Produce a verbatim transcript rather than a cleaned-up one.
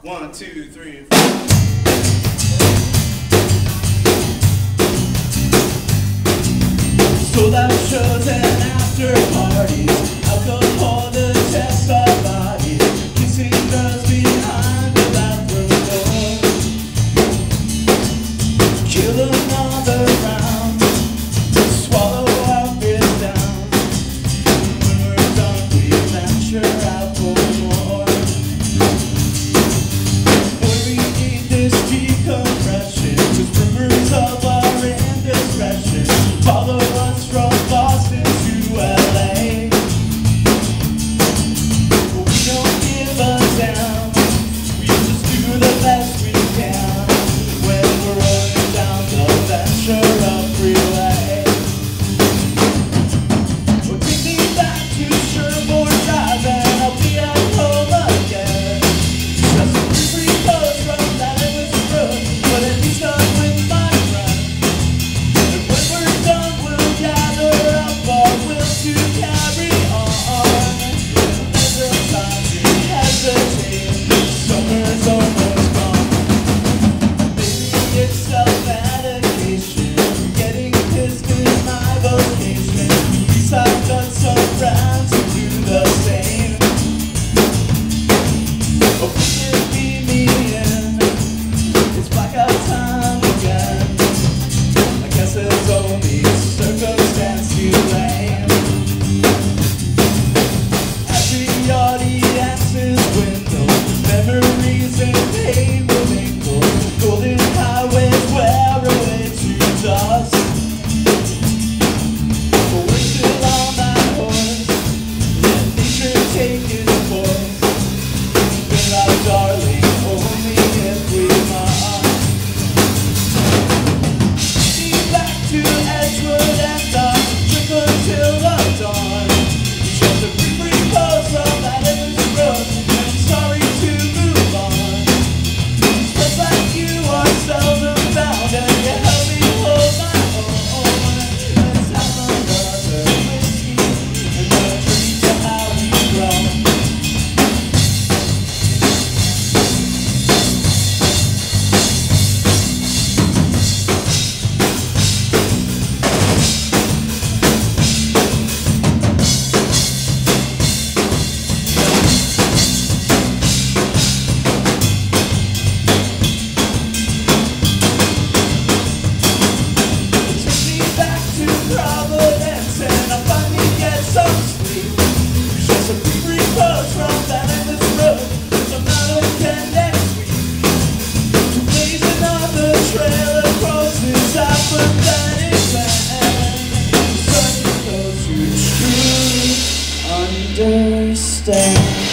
One, two, three, four. Sold out shows and after parties, alcohol to test our bodies, kissing girls behind the bathroom door. Kill another round, swallow our fears down. When we're done, we venture out for more. Boy, we need this decompression, 'cause rumors of our indiscretion follow us from Boston to L A. But we don't give a damn, we just do the best we can when we're rolling down the Ventura Freeway. Well, take me back to Sherbourne Drive and I'll be at home again. Just a free post from that Ellis Road, but at least I'm with my friends. And when we're done, we'll gather up our will to carry on. There's no time to hesitate, summer's almost gone. Maybe it's self-medication, getting pissed is my vocation. Yes, I've done some friends who do the same. Oh, forgive me, me in, it's blackout time again. I guess it's only circumstance to blame. Every audience's window, memories and pain will mingle. Golden highways wear away to dust. But we're still on that horse, let nature take its course. With our darling, only if we must. Back to Edgewood and on, trickle till the dawn. Just a brief repose from that endless road, and sorry to move on. Just like you are seldom found, and you help me hold my own. Let's have another whiskey, and a treat to how we've grown. Take me back to Providence and I'll finally get some sleep. Just a brief repose from that endless road, 'cause I'm not again next week. To blaze another trail across this apathetic land. Such those who truly understand.